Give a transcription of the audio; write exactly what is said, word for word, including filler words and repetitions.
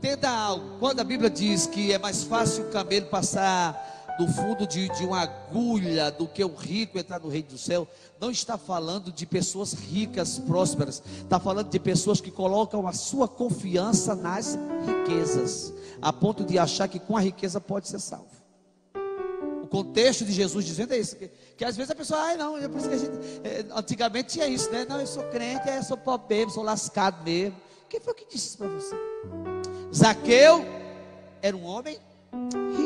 Entenda algo, quando a Bíblia diz que é mais fácil o camelo passar no fundo de, de uma agulha do que o rico entrar no reino do céu, não está falando de pessoas ricas, prósperas, está falando de pessoas que colocam a sua confiança nas riquezas, a ponto de achar que com a riqueza pode ser salvo. O contexto de Jesus dizendo é isso, que, que às vezes a pessoa, ai não, é por isso que a gente, é, antigamente tinha isso, né? Não, eu sou crente, é, eu sou pobre mesmo, sou lascado mesmo. Quem foi que disse isso para você? Zaqueu era um homem